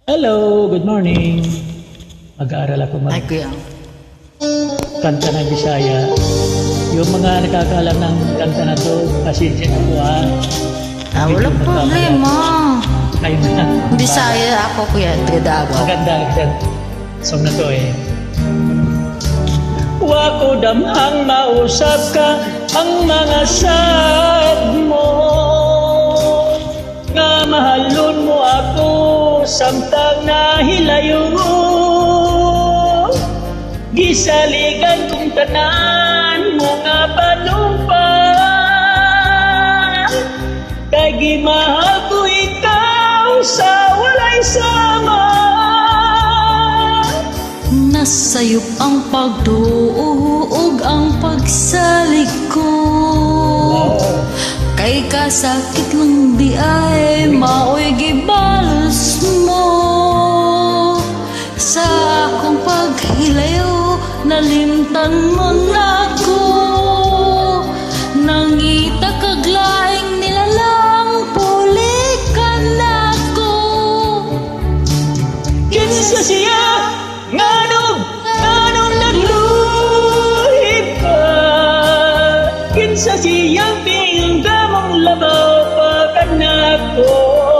Hello, good morning. Mag-aaral ako Ay, kuya. kanta ng Bisaya. Yung mga nakakaalam ng kanta na to, pasensya na po ha. Walang problema. Ayun na. Bisaya ako, kuya. Tagadawa. Maganda ang song na to eh. Wako damhang mausap ka ang mga sad mo, nga mahalon mo ako samtang nahilayo. Gisaligan kong tanan mo nga panumpa, kay gimahal ko ikaw sa walay sama. Nasayop ang pagduog ang pagsalig ko, kay kasakit lang di ay maoy gibalos mo. Sa akong paghilayo nalimtan mo na ko, nangita kaglaing nilalang pulikan na ko. Kinsa siya nganong nagluhip ka, kinsa siyang pingamong labaw pa kanako.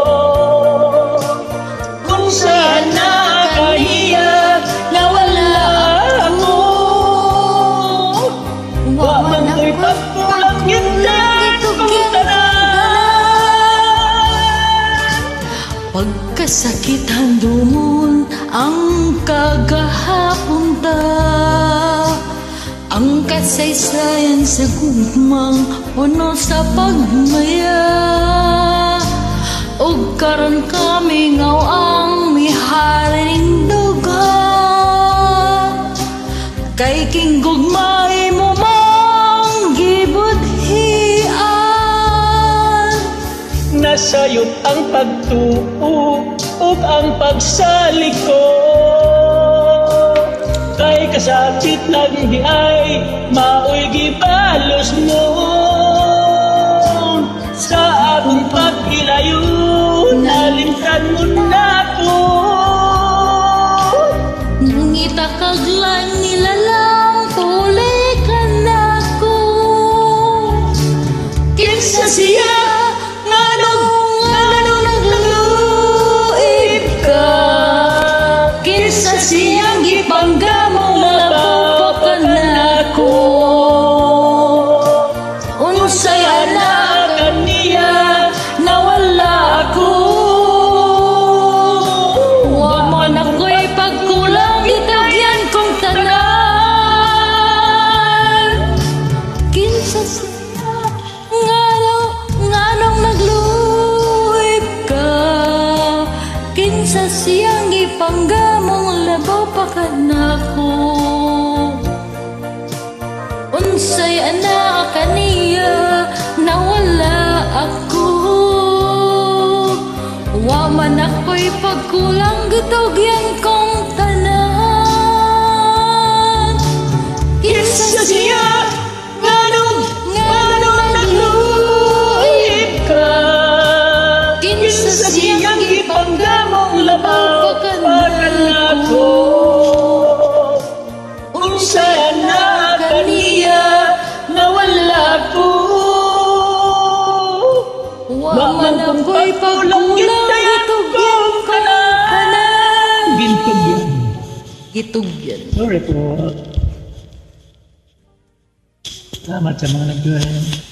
Kung saan nakahiya na wala ako, wa man ko'y pagkulang yun kung tanan. Pagkasakitan dumon ang kagahapon ta, ang kasaysayan sa gugmang puno sa pagmaya. Og karon kami ngaw ang miharing duga, kay kinggugmay mo mang gibudhian. Nasayop ang pagtuo ug ang pagsalig ko, kay kasakit lang di ay maoy gibalos mo. Sa akong paghilayo nalimtan mo na ko, nangita kaglang nilalang pulikan na ko. kinsa siya nganong nagluip ka, Kinsa siyang gipanggamong labupakan nako, unsay anak kaniya na wala ako. Wa man ako'y pagkulang gitagyan kong tanan. Kinsa siya nganong nagluhip ka, kinsa siyang gipanggamong labupakan nako, unsay anak kaniya na wala ako. Wa man ako'y pagkulang gitugyan kong tanan. kinsa siya nganong nagluip ka, kinsa siyang gipanggamong labaw pakan ako. Unsay anak kaniya na wala ko, Wa man ako'y pagkulang gitugyan kong tanan. Gitugyan. Sorry po. Salamat sa mga nag-join.